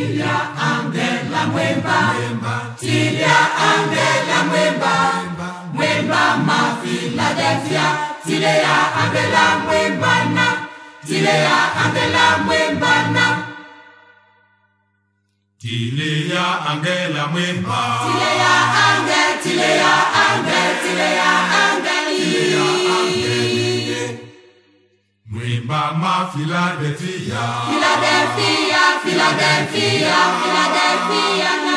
Tilia Angela Mwemba, Tilia Angela Mwemba, Mwemba ma Philadelphia, Tilia Angela Mwemba na, Tilia Angela Mwemba na. Tilia Angela Mwemba, Tilia Angel, Tilia Angel, Tilia Angeli, Mwemba ma Philadelphia, Philadelphia, Philadelphia, Philadelphia na.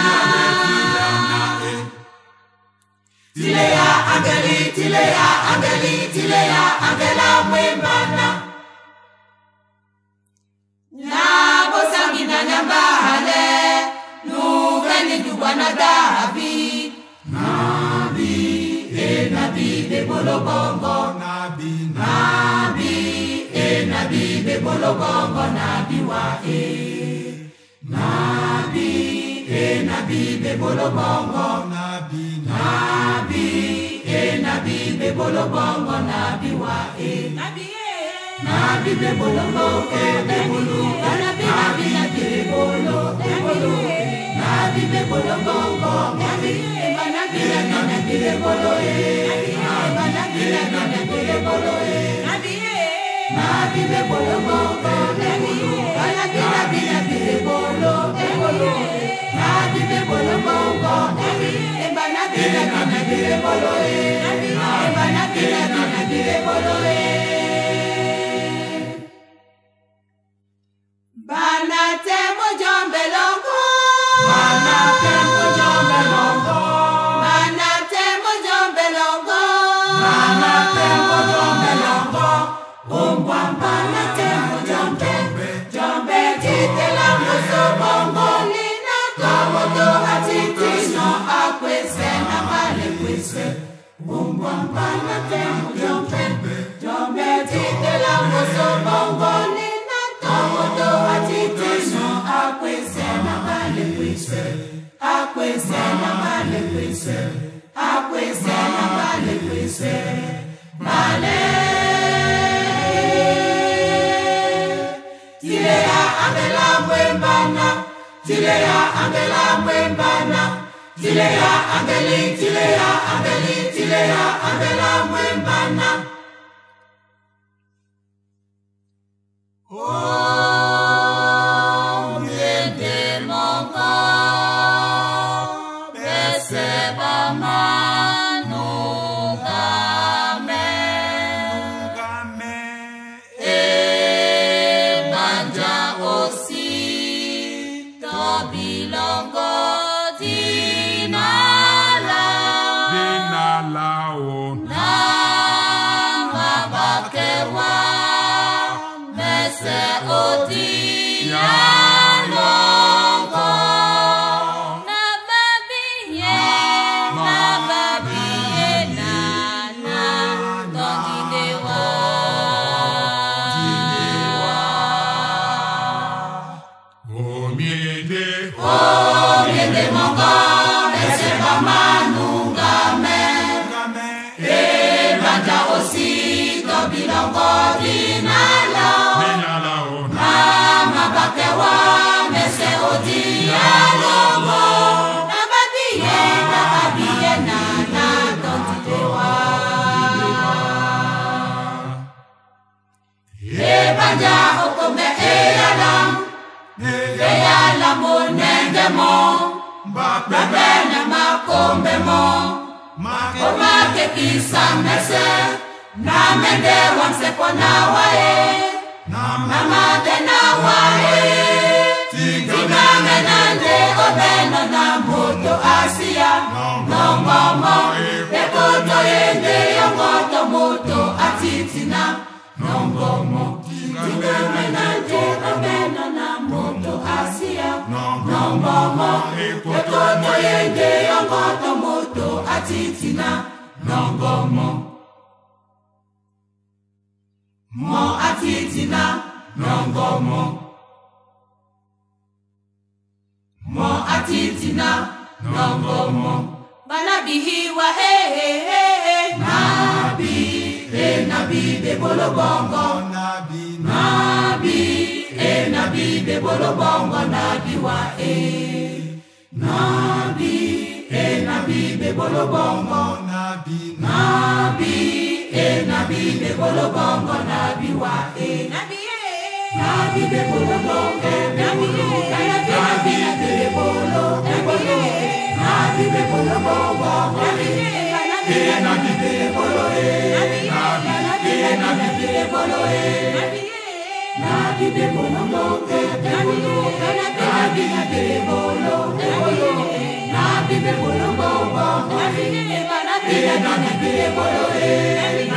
Tilia Angeli, Tilia Angeli, Tilia Angela Mwemba na. Nyabo sangina nyambahale, nugeni dubana David. Nabi, nabi bebolo bongo. Nabi, Nabi, nabi bebolo bongo nabi wa Nabi, nabi bebolo bongo. Nabi, Nabi, nabi bebolo bongo nabi wa Nabi bebolo bongo, bebolo. Nabi, nabi, nabi bebolo, bebolo. Nabi bebolo bongo, nabi, nabi, nabi bebolo, nabi, nabi, nabi bebolo, nabi bebolo bongo, nabi, nabi, nabi bebolo, bebolo. Nabi bebolo bongo, nabi, nabi, nabi bebolo, nabi, nabi, nabi bebolo. Bana temo jombe longo, bana temo jombe longo, bana temo jombe longo, bana temo jombe longo. Ombwa bana temo jombe, jombe tite la muso bongo lina como to atiti no akwese na male kwese. Ombwa bana temo jombe, jombe tite la muso bongo lina. Omodo atiti no akwese na male kwese, akwese na male kwese, akwese na male kwese, male. Tilia Angela Mwemba na, Tilia Angela Mwemba na, Tilia Angeli, Tilia Angeli, Tilia Angela Mwemba na. Oh, miende mongo, beseba manu game, manja osi, tobilongo dinala, o. na mabakewa. Se odia longo na babiye na dondidewa miende mongo ese bamanungame banja osi tobilongo dinala. Bakewa mese odia longo na babiye na dondidewa. Banja okome eyalam onengemo babe na makombemo omake kisa mese na mende wamse pona wae Mama tena wae, tiga menande obeno na moto Asia, nongomo, ekoto yende yongoto moto atitina, nongomo, tiga menande obeno na moto Asia, nongomo, ekoto yende yongoto moto atitina, nongomo. Mo atitina nongomo, mo atitina nongomo. Banabihiwa nabi nabi bebolo bongo nabi nabi be bolo bongo nabi wa nabi be bolo bongo nabi be bolo bongo nabi wa nabi be bolo bongo nabi be bolo nabi be bolo bongo nabi be bolo nabi be bolo nabi be bolo bongo nabi be bolo nabi be bolo bongo nabi be bolo